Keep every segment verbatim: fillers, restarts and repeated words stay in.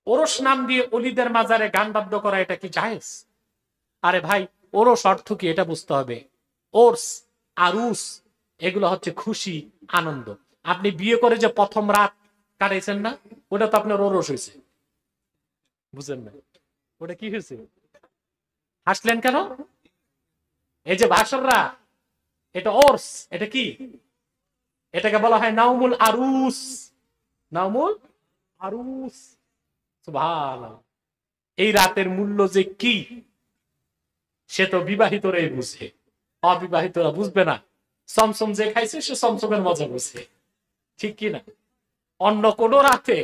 ওরস নাম দিয়ে অলিদের মাজারে গান বাদ্য করা এটা কি জায়েজ? আরে ভাই, ওরস অর্থ কি এটা বুঝতে হবে। ওরস, আরুস এগুলো হচ্ছে খুশি, আনন্দ। আপনি বিয়ে করে যে প্রথম রাত কাটাইছেন না, ওটা তো আপনার ওরস হয়েছে। বুঝলেন না? ওটা কি হয়েছে? হাসলেন কেন? এই যে ভাষণরা, এটা ওরস, এটা কি? এটাকে বলা হয় নাউমুল আরুস। নাউমুল আরুস। সুবহানাল্লাহ। এই রাতের মূল্য যে কি সে তো বিবাহিতরাই বুঝে, অবিবাহিতরা বুঝবে না। সমসম যে খাইছে সে সমসমের মজা বুঝে, ঠিক কি না? অন্য কোন রাতে।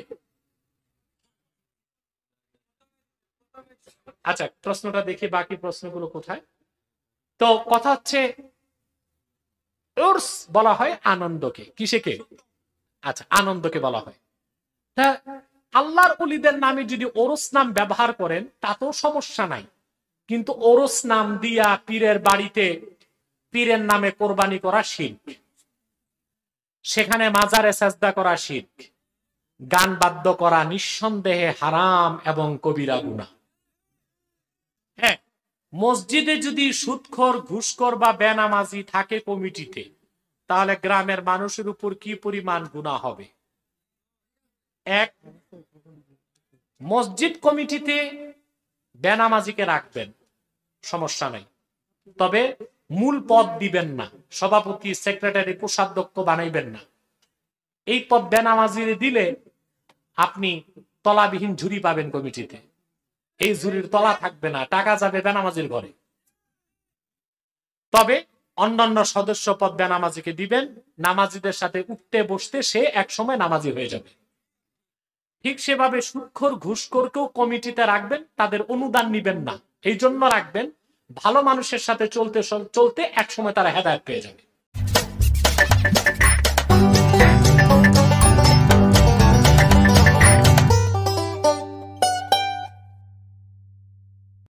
আচ্ছা, প্রশ্নটা দেখি বাকি প্রশ্নগুলো কোথায়। তো কথা হচ্ছে উর্স বলা হয় আনন্দকে। কিসেকে? আচ্ছা, আনন্দকে বলা হয়। তা আল্লাহর ওলিদের নামে যদি ওরস নাম ব্যবহার করেন তাতেও সমস্যা নাই, কিন্তু ওরস নাম দিয়া পীরের বাড়িতে পীরের নামে কোরবানি করা শিরক, সেখানে মাজারে সাজদা করা শিরক, গান বাদ্য করা নিঃসন্দেহে হারাম এবং কবিরা গুনাহ। হ্যাঁ, মসজিদে যদি সুদখোর, ঘুষখোর বা বেনামাজি থাকে কমিটিতে, তাহলে গ্রামের মানুষের উপর কি পরিমাণ গুনাহ হবে। এক, মসজিদ কমিটিতে বেনামাজিকে রাখবেন, সমস্যা নাই, তবে মূল পদ দিবেন না, সভাপতি, সেক্রেটারি, কোষাধ্যক্ষ বানাইবেন না। এই পদ বেনামাজির দিলে আপনি তলাবিহীন ঝুরি পাবেন কমিটিতে। এই ঝুরির তলা থাকবে না, টাকা যাবে বেনামাজির ঘরে। তবে অন্যান্য সদস্য পদ বেনামাজিকে দিবেন, নামাজিদের সাথে উঠতে বসতে সে এক সময় নামাজি হয়ে যাবে। ঠিক সেভাবে সুদখোর, ঘুষখোরকেও কমিটিতে রাখবেন, তাদের অনুদান নিবেন না। এই জন্য রাখবেন, ভালো মানুষের সাথে চলতে চলতে এক সময় তারা হেদায়েত পেয়ে যাবে।